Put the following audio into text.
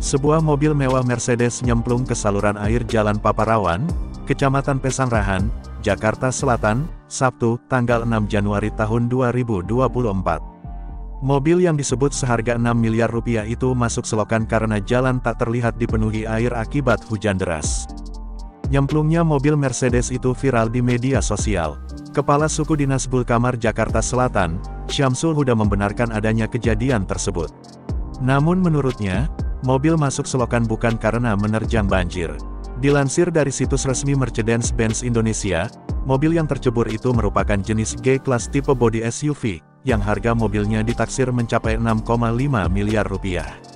Sebuah mobil mewah Mercedes nyemplung ke saluran air Jalan Paparawan, Kecamatan Pesanggerahan, Jakarta Selatan, Sabtu, tanggal 6 Januari tahun 2024. Mobil yang disebut seharga 6 miliar rupiah itu masuk selokan karena jalan tak terlihat dipenuhi air akibat hujan deras. Nyemplungnya mobil Mercedes itu viral di media sosial. Kepala Suku Dinas Bulkamar Jakarta Selatan, Syamsul Huda membenarkan adanya kejadian tersebut. Namun menurutnya, mobil masuk selokan bukan karena menerjang banjir. Dilansir dari situs resmi Mercedes-Benz Indonesia, mobil yang tercebur itu merupakan jenis G-Class tipe bodi SUV, yang harga mobilnya ditaksir mencapai 6,5 miliar rupiah.